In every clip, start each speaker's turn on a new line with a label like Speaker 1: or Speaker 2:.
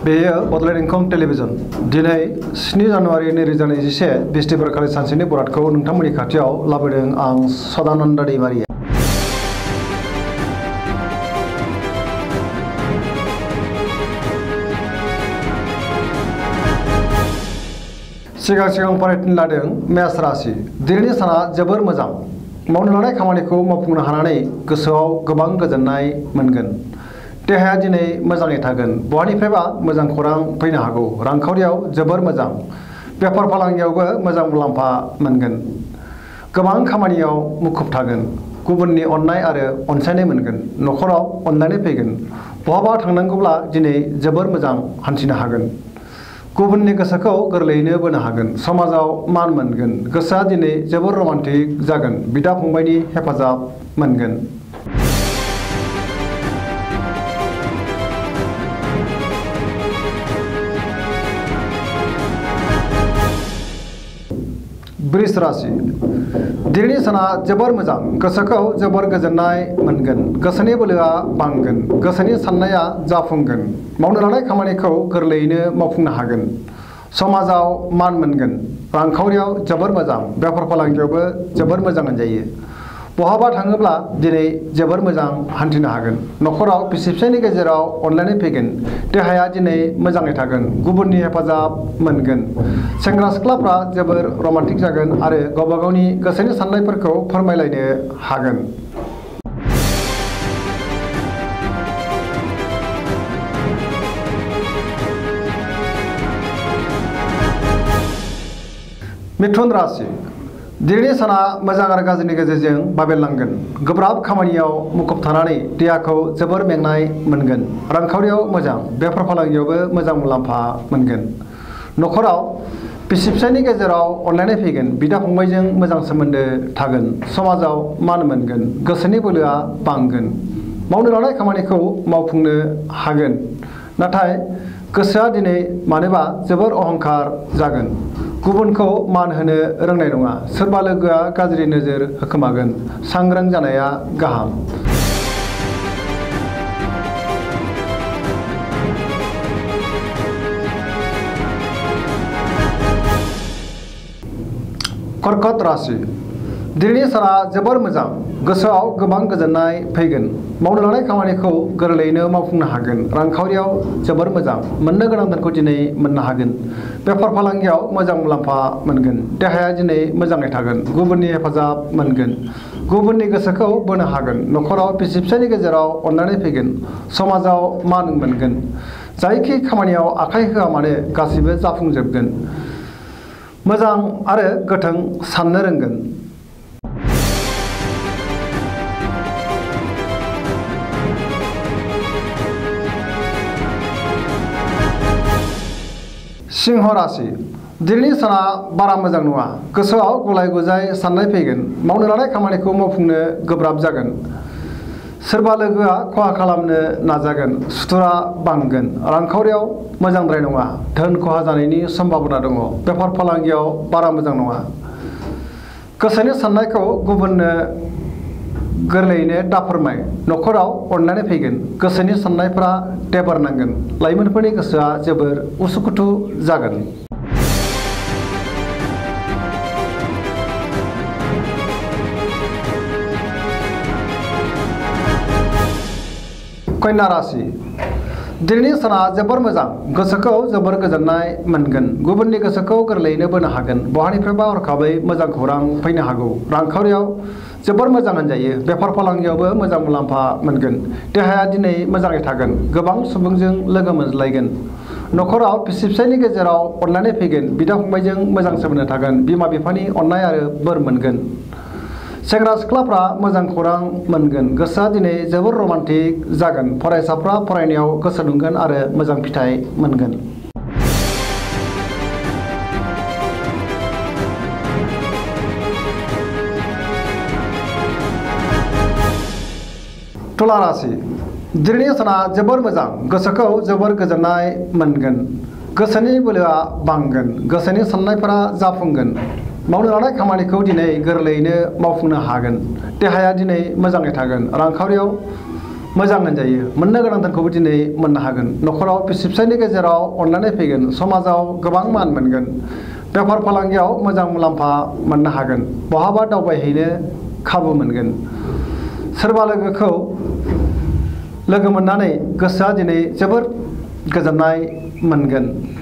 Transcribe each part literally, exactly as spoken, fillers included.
Speaker 1: बेयो बड'लेण्ड इंखं टेलिभिजन दिनै स्नि जानुवारि नैरोजा नैजिसे बिस्तिबार खालि सानसेनि बरादखौ नोंथांमोननि खाथियाव लाबोदों आं सदानन्द दैमारि। सिगां सिगां फरायथिन लादों मेष राशि। दिनैनि साना जोबोर मोजां। मावनो लानाय खामानिखौ मावफुंनो हानानै गोसोआव गोबां गोजोननाय मोनगोन। देहाया दिनै मोजाङै थागोन। बहानिफ्रायबा मोजां खौरां फैनो हागौ। रांखावरियाव जोबोर मोजां। बेफार फालांगियावबो मोजां मुलाम्फा मोनगोन। गोबां खामानियाव मुखुब थागोन। गुबुननि अननाय आरो अनसायनाय मोनगोन। न'खराव अननानै फैगोन। बहाबा थांनांगौब्ला दिनै जोबोर मोजां हान्थिनो हागोन। गुबुननि गोसोखौ गोरलैयैनो बोनो हागोन। समाजाव मान मोनगोन। गोसोआ दिनै जोबोर रमान्टिक जागोन। बिदा फंबायनि हेफाजाब मोनगोन। वृष राशि। दिनैनि साना जोबोर मोजां। गोसोखौ जोबोर गोजोननाय मोनगोन। गोसोनि बोलोआ बांगोन। गोसोनि साननाया जाफुंगोन। मावनो लानाय खामानिखौ गोरलैयैनो मावफुंनो हागोन। समाजाव मान मोनगोन। रांखावरियाव जोबोर मोजां। बेफार फालांगियावबो जोबोर मोजां होनजायो। बहाबा थाङोब्ला दिनै जोबोर मोजां हान्थिनो हागोन। न'खराव बिसि फिसायनि गेजेराव अनलायनाय फैगोन। देहाया दिनै मोजाङै थागोन। गुबुननि हेफाजाब मोनगोन। सेंग्रा सिख्लाफ्रा जोबोर रमान्टिक जागोन आरो गावबा गावनि गोसोनि साननायफोरखौ फोरमायलायनो हागोन। मिथुन राशि। दिनैनि साना मोजां आरो गाज्रिनि गेजेरजों बाबेरलांगोन। गोब्राब खामानियाव मुखुब थानानै देहाखौ जोबोर मेंनाय मोनगोन। रांखावरियाव मोजां। बेफार फालांगियावबो मोजां मुलाम्फा मोनगोन। न'खराव बिसि फिसायनि गेजेराव अनलायनाय फैगोन। बिदा फंबायजों मोजां सोमोन्दो थागोन। समाजाव मान मोनगोन। गोसोनि बोलोआ बांगोन। मावनो लानाय खामानिखौ मावफुंनो हागोन। नाथाय गोसोआ दिनै मानोबा जोबोर अहंखार जागोन। गुबुनखौ मान होनो रोंनाय नङा। सोरबा लोगोआ गाज्रि नोजोर होखोमागोन। सांग्रां जानाया गाहाम। कर्कट राशि। दिनैनि साना जोबोर मोजां। गोसोआव गोबां गोजोननाय फैगोन। मावनो लानाय खामानिखौ गोरलैयैनो मावफुंनो हागोन। रांखावरियाव जोबोर मोजां। मोननो गोनां धोनखौ दिनै मोननो हागोन। बेफार फालांगियाव मोजां मुलाम्फा मोनगोन। देहाया दिनै मोजाङै थागोन। गुबुननि हेफाजाब मोनगोन। गुबुननि गोसोखौ बोनो हागोन। न'खराव बिसि फिसायनि गेजेराव अनलायनाय फैगोन। समाजाव मान मोनगोन। जायखि खामानियाव आखाइ होआ मानो गासैबो जाफुंजोबगोन। मोजां आरो गोथों साननो रोंगोन। सिंह राशि। दिनैनि साना बारा मोजां नङा। गोसोआव गुलाय गुजाय साननाय फैगोन। मावनो लानाय खामानिखौ मावफुंनो गोब्राब जागोन। सोरबा लोगोआ खहा खालामनो नाजागोन। सुथुरा बांगोन। रांखावरियाव मोजांद्राय नङा। धोन खहा जानायनि सम्भाबना दङ। बेफार फालांगियाव बारा मोजां नङा। गोसोनि साननायखौ गुबुननो गोरलैयैनो दाफोरमाय। न'खराव अननानै फैगोन। गोसोनि साननायफ्रा टेबार नांगोन। लाइमोनफोरनि गोसोआ जोबोर उसुखुथु जागोन। कन्या राशि। दिनैनि साना जोबोर मोजां। गोसोखौ जोबोर गोजोननाय मोनगोन। गुबुननि गोसोखौ गोरलैयैनो बोनो हागोन। बहानिफ्रायबा हरखाबै मोजां खौरां फैनो हागौ। रांखावरियाव जोबोर मोजां होनजायो। बेफार फालांगियावबो मोजां मुलाम्फा मोनगोन। देहाया दिनै मोजाङै थागोन। गोबां सुबुंजों लोगो मोनज्लायगोन। न'खराव बिसि फिसायनि गेजेराव अनलायनाय फैगोन। बिदा फंबायजों मोजां सोमोन्दो थागोन। बिमा बिफानि अननाय आरो बोर मोनगोन। सेंग्रा सिख्लाफ्रा मोजां खौरां मोनगोन। गोसोआ दिनै जोबोर रमान्टिक जागोन। फरायसाफ्रा फरायनायाव गोसो दुंगोन आरो मोजां फिथाइ मोनगोन। तुला राशि। दिनैनि साना जोबोर मोजां। गोसोखौ जोबोर गोजोननाय मोनगोन। गोसोनि बोलोआ बांगोन। गोसोनि साननायफोरा जाफुंगोन। मावनो लानाय खामानिखौ दिनै गोरलैयैनो मावफुंनो हागोन। देहाया दिनै मोजाङै थागोन। रांखावरियाव मोजां होनजायो मोननो गोनां धोनखौबो दिनै मोननो हागोन न'खराव बिसि फिसायनि गेजेराव अनलायनाय फैगोन समाजाव गोबां मान मोनगोन बेफार फालांगियाव मोजां मुलाम्फा मोननो हागोन बहाबा दावबायहैनो खाबु मोनगोन सोरबा लोगोखौ लोगो मोननानै गोसोआ दिनै जोबोर गोजोननाय मोनगोन।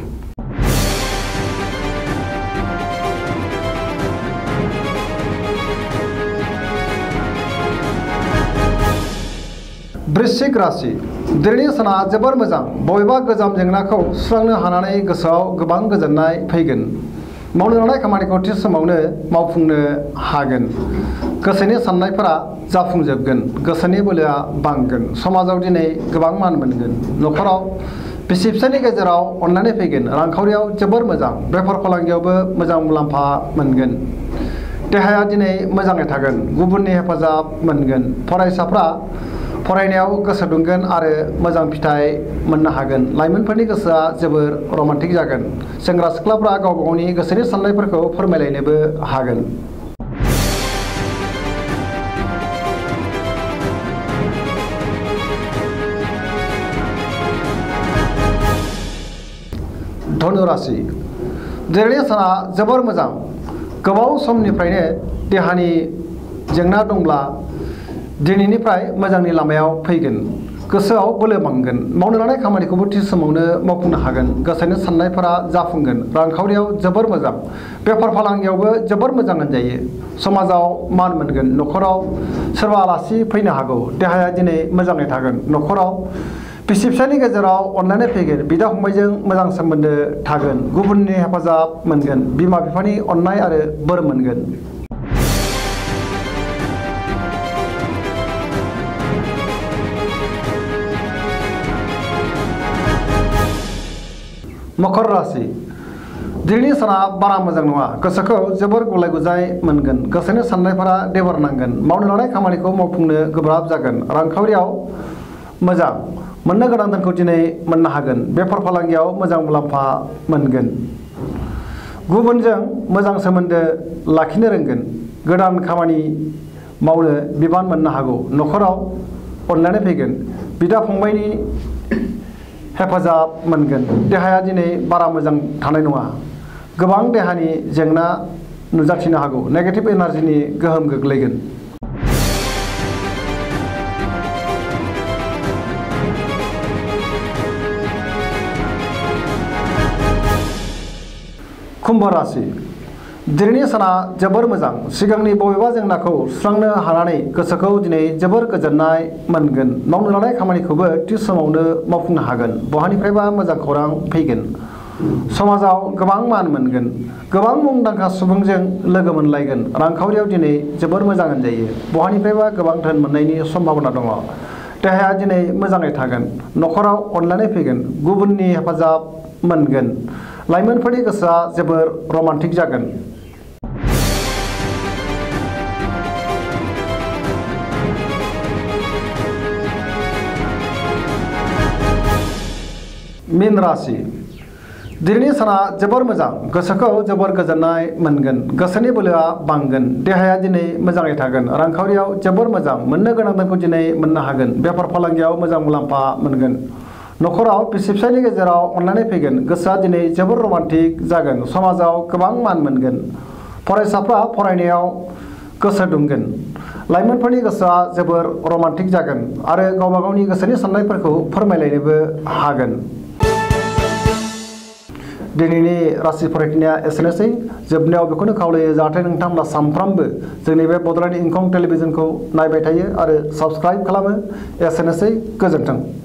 Speaker 1: वृश्चिक राशि दिनैनि साना जोबोर मोजां बबेबा गोजाम जेंनाखौ सुस्रांनो हानानै गोसोआव गोबां गोजोननाय फैगोन मावनो लानाय खामानिखौ थि समावनो मावफुंनो हागोन गोसोनि साननायफोरा जाफुंजोबगोन गोसोनि बोलोआ बांगोन समाजाव दिनै गोबां मान मोनगोन न'खराव बिसि फिसायनि गेजेराव अनलायनाय फैगोन रांखावरियाव जोबोर मोजां बेफार फालांगियावबो मोजां मुलाम्फा मोनगोन देहाया दिनै मोजाङै थागोन गुबुननि हेफाजाब मोनगोन फरायसाफ्रा फरायनायाव गोसो दुंगोन आरो मोजां फिथाइ मोननो हागोन लाइमोनफोरनि गोसोआ जोबोर रमान्टिक जागोन सेंग्रा सिख्लाफ्रा गावबा गावनि गोसोनि साननायफोरखौ फोरमायलायनोबो हागोन। धनु राशि दिनैनि साना जोबोर मोजां गोबाव समनिफ्रायनो देहानि जेंना दंब्ला दिनैनिफ्राय मोजांनि लामायाव फैगोन गोसोआव बोलो बांगोन मावनो लानाय खामानिखौबो थि समावनो मावफुंनो हागोन गोसोनि साननायफोरा जाफुंगोन रांखावरियाव जोबोर मोजां बेफार फालांगियावबो जोबोर मोजां होनजायो समाजाव मान मोनगोन न'खराव सोरबा आलासि फैनो हागौ देहाया दिनै मोजाङै थागोन न'खराव बिसि फिसायनि गेजेराव अनलायनाय फैगोन बिदा फंबायजों मोजां सोमोन्दो थागोन गुबुननि हेफाजाब मोनगोन बिमा बिफानि अननाय आरो बोर मोनगोन। मकर राशि दिनैनि साना बारा मोजां नङा गोसोखौ जोबोर गुलाय गुजाय मोनगोन गोसोनि साननायफोरा देबार नांगोन मावनो लानाय खामानिखौ मावफुंनो गोब्राब जागोन रांखावरियाव मोजां मोननो गोनां धोनखौ दिनै मोननो हागोन बेफार फालांगियाव मोजां मुलाम्फा मोनगोन गुबुनजों मोजां सोमोन्दो लाखिनो रोंगोन गोदान खामानि मावनो बिबान मोननो हागौ न'खराव अनलायनाय फैगोन बिदा फंबायनि हेफाजाब मोनगोन देहाया दिनै बारा मोजां थानाय नङा गोबां देहानि जेंना नुजाथिनो हागौ नेगेटिभ एनार्जिनि गोहोम गोग्लैगोन। कुम्भ राशि दिनैनि साना जोबोर मोजां सिगांनि बबेबा जेंनाखौ सुस्रांनो हानानै गोसोखौ दिनै जोबोर गोजोननाय मोनगोन मावनो लानाय खामानिखौबो थि समावनो मावफुंनो हागोन बहानिफ्रायबा मोजां खौरां फैगोन समाजाव गोबां मान मोनगोन गोबां मुंदांखा सुबुंजों लोगो मोनलायगोन रांखावरियाव दिनै जोबोर मोजां होनजायो बहानिफ्रायबा गोबां धोन मोननायनि सम्भावना दङ देहाया दिनै मोजाङै थागोन न'खराव अनलायनाय फैगोन गुबुननि हेफाजाब मोनगोन लाइमोनफोरनि गोसोआ जोबोर रमान्टिक जागोन। मीन राशि दिनैनि साना जोबोर मोजां गोसोखौ जोबोर गोजोननाय मोनगोन गोसोनि बोलोआ बांगोन देहाया दिनै मोजाङै थागोन रांखावरियाव जोबोर मोजां मोननो गोनां धोनखौ दिनै मोननो हागोन बेफार फालांगियाव मोजां मुलाम्फा मोनगोन न'खराव बिसि फिसायनि गेजेराव अनलायनाय फैगोन गोसोआ दिनै जोबोर रमान्टिक जागोन समाजाव गोबां मान मोनगोन फरायसाफ्रा फरायनायाव गोसो दुंगोन लाइमोनफोरनि गोसोआ जोबोर रमान्टिक जागोन आरो गावबा गावनि गोसोनि साननायफोरखौ फोरमायलायनोबो हागोन। दिनैनि राशि फरायनाया एसेनोसै जोबनायाव बेखौनो खावलायो जाहाथे नोंथांमोना सानफ्रामबो जोंनि बे बड'लेण्ड इंखं टेलिभिजनखौ नायबाय थायो आरो साबस्क्राइब खालामो एसेनोसै गोजोन्थों।